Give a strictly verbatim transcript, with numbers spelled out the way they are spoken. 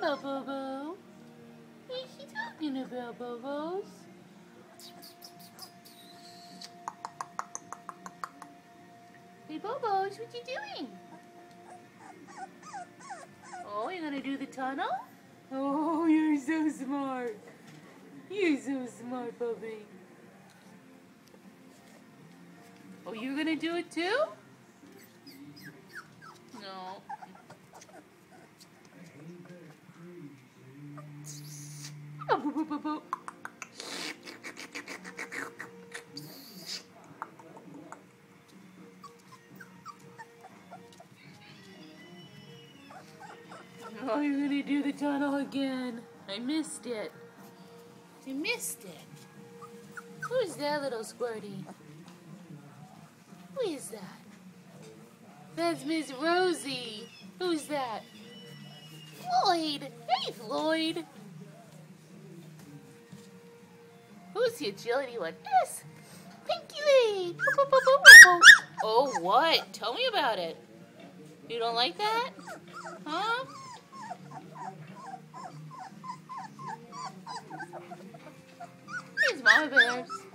about, Bobo? What is she talking about, Bobos? Hey, Bobos, what you doing? Oh, you're gonna do the tunnel? Oh, you're so smart. You're so smart, puppy. Oh, you're gonna do it too? No. Oh, boop, boop, boop, boop. Oh, you're gonna do the tunnel again. I missed it. You missed it. Who's that little squirty? Who is that? That's Miss Rosie. Who's that? Floyd. Hey, Floyd. Who's the agility one? Yes. Pinky Lee. Oh, what? Tell me about it. You don't like that? Huh? Here's Mama Bears.